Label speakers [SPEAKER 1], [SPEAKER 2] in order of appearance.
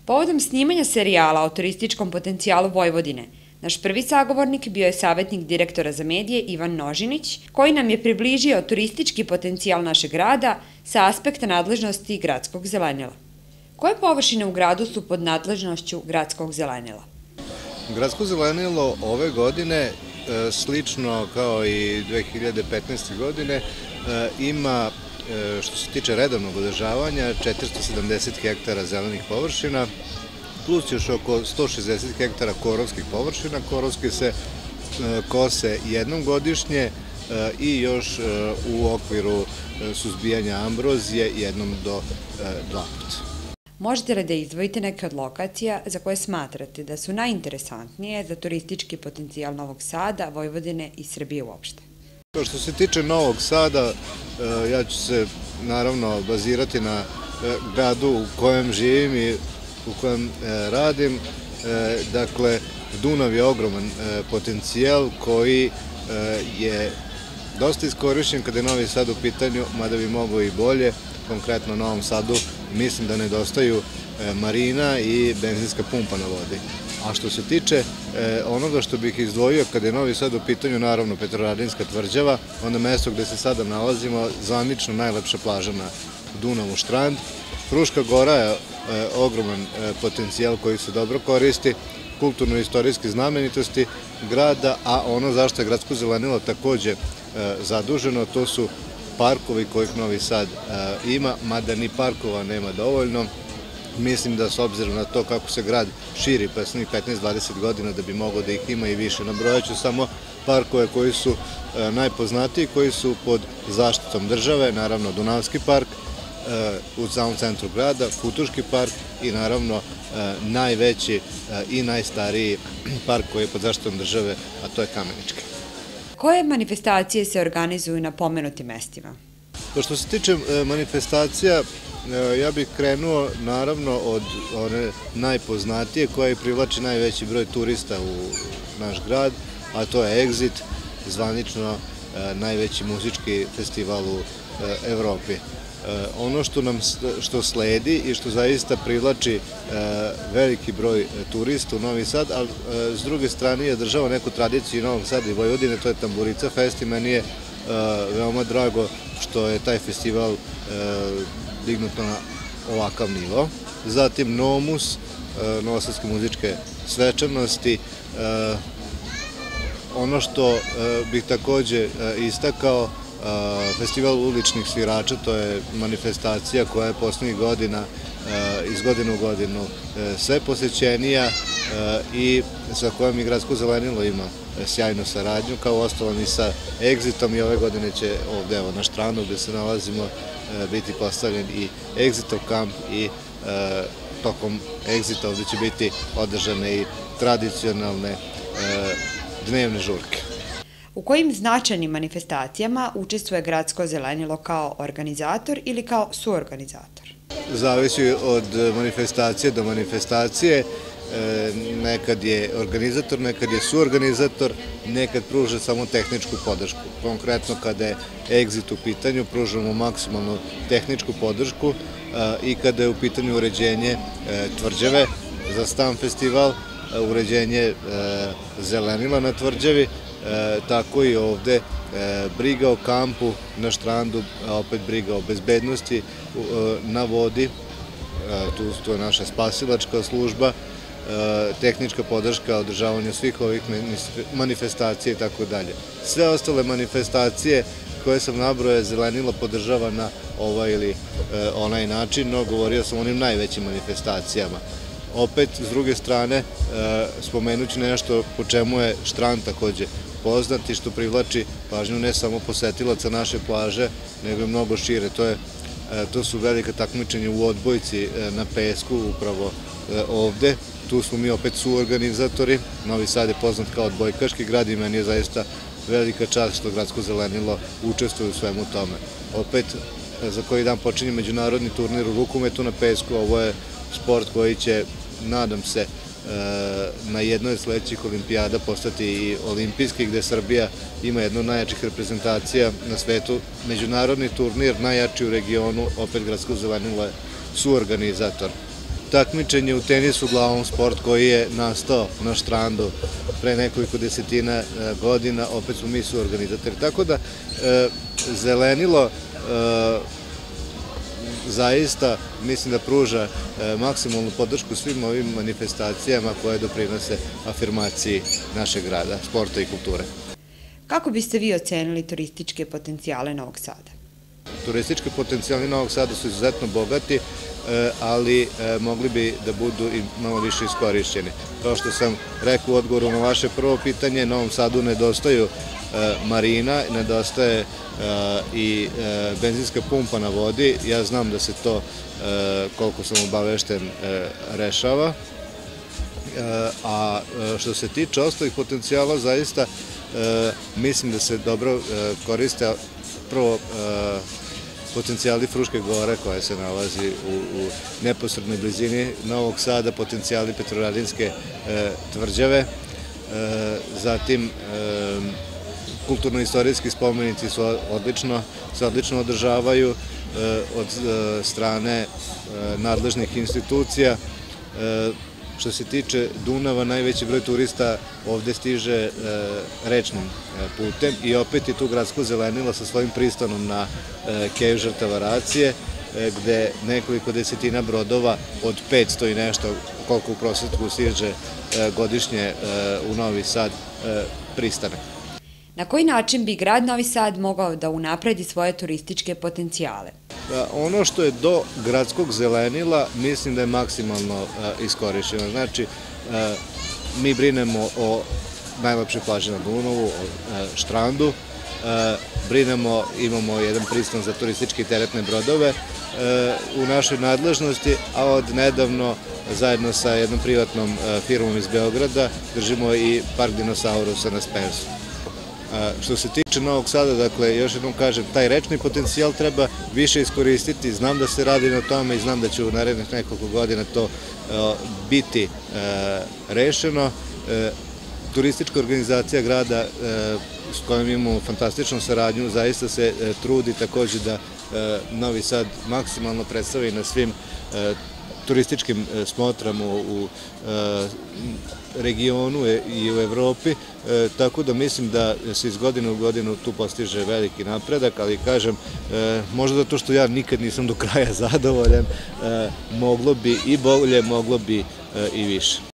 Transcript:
[SPEAKER 1] Povodom snimanja serijala o turističkom potencijalu Vojvodine, naš prvi sagovornik bio je savjetnik direktora za medije Ivan Nožinić, koji nam je približio turistički potencijal našeg grada sa aspekta nadležnosti gradskog zelenila. Koje površine u gradu su pod nadležnošću gradskog zelenila?
[SPEAKER 2] Gradsko zelenilo ove godine, slično kao i 2015. godine, ima, što se tiče redovnog održavanja, 470 hektara zelenih površina, plus još oko 160 hektara korovskih površina. Korovske se kose jednom godišnje i još u okviru suzbijanja ambrozije jednom do dva puta.
[SPEAKER 1] Možete li da izdvojite neke od lokacija za koje smatrate da su najinteresantnije za turistički potencijal Novog Sada, Vojvodine i Srbije uopšte?
[SPEAKER 2] Što se tiče Novog Sada, ja ću se naravno bazirati na gradu u kojem živim i u kojem radim. Dakle, Dunav je ogroman potencijal koji je dosta iskorišćen kada je Novi Sad u pitanju, mada bi mogao i bolje. Konkretno u Novom Sadu mislim da nedostaju marina i benzinska pumpa na vodi. A što se tiče onoga što bih izdvojio kada je Novi Sad u pitanju, naravno Petrovaradinska tvrđava, onda mesto gde se sada nalazimo, zvanično najlepša plaža na Dunavu, Štrand. Fruška Gora je ogroman potencijal koji se dobro koristi, kulturno-istorijske znamenitosti grada, a ono zašto je gradsko zelenilo takođe zaduženo, to su parkovi kojih Novi Sad ima, mada ni parkova nema dovoljno. Mislim da s obzirom na to kako se grad širi poslednjih 15-20 godina da bi mogao da ih ima i više. Nabrojaću samo parkove koji su najpoznatiji, koji su pod zaštitom države, naravno Dunavski park u samom centru grada, Futuški park i naravno najveći i najstariji park koji je pod zaštitom države, a to je Kamenički.
[SPEAKER 1] Koje manifestacije se organizuju na pomenutim mestima?
[SPEAKER 2] Što se tiče manifestacija, ja bih krenuo naravno od one najpoznatije koja privlači najveći broj turista u naš grad, a to je Exit, zvanično najveći muzički festival u Evropi. Ono što sledi i što zaista privlači veliki broj turista u Novi Sad, ali s druge strane je država neku tradiciju i Novog Sada i Vojvodine, to je Tamburica Fest i meni je veoma drago što je taj festival dignut na ovakav nivo. Zatim Nomus, novosadske muzičke svečanosti. Ono što bih takođe istakao, Festival uličnih svirača, to je manifestacija koja je poslednjih godina iz godine u godinu sve posećenija i sa kojom i gradsko zelenilo ima sjajnu saradnju, kao ostalom i sa Exitom, i ove godine će ovde na Štrandu gde se nalazimo biti postavljen i Exitov kamp i tokom Exita ovde će biti održane i tradicionalne dnevne žurke.
[SPEAKER 1] U kojim značajnim manifestacijama učestvuje gradsko zelenilo kao organizator ili kao suorganizator?
[SPEAKER 2] Zavisi od manifestacije do manifestacije. Nekad je organizator, nekad je suorganizator, nekad pruža samo tehničku podršku. Konkretno kada je Exit u pitanju, pružamo maksimalnu tehničku podršku i kada je u pitanju uređenje tvrđave za Stan festival, uređenje zelenila na tvrđavi, tako i ovde briga o kampu na Štrandu, opet briga o bezbednosti na vodi, tu je naša spasilačka služba, tehnička podrška održavanju svih ovih manifestacija i tako dalje. Sve ostale manifestacije koje sam nabrojao zelenilo podržava na ovaj ili onaj način, no govorio sam o onim najvećim manifestacijama. Opet, s druge strane, spomenući nešto po čemu je Štrand takođe poznat i što privlači pažnju ne samo posetilaca naše plaže, nego i mnogo šire. To su velika takmičenja u odbojci na pesku, upravo ovde. Tu smo mi opet suorganizatori. Novi Sad je poznat kao odbojkaški grad i meni je zaista velika čast što gradsko zelenilo učestvuje u svemu tome. Opet, za koji dan počinje međunarodni turnir u rukometu na pesku. Ovo je sport koji će, nadam se, na jednoj od sledećih olimpijada postati i olimpijski, gde Srbija ima jednu od najjačih reprezentacija na svetu. Međunarodni turnir, najjači u regionu, opet gradsko zelenilo je suorganizator. takmičenje u tenisu glavom, sport koji je nastao na Štrandu pre nekoliko desetina godina, opet smo mi suorganizatori. Tako da Zelenilo zaista mislim da pruža maksimalnu podršku svim ovim manifestacijama koje doprinose afirmaciji našeg grada, sporta i kulture.
[SPEAKER 1] Kako biste vi ocenili turističke potencijale Novog Sada?
[SPEAKER 2] Turistički potencijali Novog Sada su izuzetno bogati, ali mogli bi da budu i malo više iskorišćeni. Kao što sam rekao u odgovoru na vaše prvo pitanje, Novom Sadu nedostaju marina, nedostaje i benzinska pumpa na vodi. Ja znam da se to, koliko sam obavešten, rešava. A što se tiče ostalih potencijala, zaista mislim da se dobro koriste prvo potencijali Fruške gore koja se nalazi u neposrednoj blizini Novog Sada, potencijali Petrovaradinske tvrđave, zatim kulturno-istorijski spomenici se odlično održavaju od strane nadležnih institucija. Što se tiče Dunava, najveći broj turista ovde stiže rečnim putem i opet je tu gradsko zelenilo sa svojim pristanom na Keju žrtava Racije, gde nekoliko desetina brodova od 500 i nešto, koliko u proseku stiže godišnje u Novi Sad, pristane.
[SPEAKER 1] Na koji način bi grad Novi Sad mogao da unapredi svoje turističke potencijale?
[SPEAKER 2] Ono što je do gradskog zelenila mislim da je maksimalno iskorišćeno. Znači, mi brinemo o najlepšoj plaži na Dunavu, o Štrandu, imamo jedan pristan za turističke i teretne brodove u našoj nadležnosti, a od nedavno zajedno sa jednom privatnom firmom iz Beograda držimo i park dinosaurusa na Spensu. Što se tiče Novog Sada, dakle, još jednom kažem, taj rečni potencijal treba više iskoristiti. Znam da se radi na tome i znam da će u narednih nekoliko godina to biti rešeno. Turistička organizacija grada s kojom imamo fantastičnu saradnju zaista se trudi takođe da Novi Sad maksimalno predstavi na svim turističkim smotrama u regionu i u Evropi, tako da mislim da se iz godine u godinu tu postiže veliki napredak, ali kažem, možda zato što ja nikad nisam do kraja zadovoljan, moglo bi i bolje, moglo bi i više.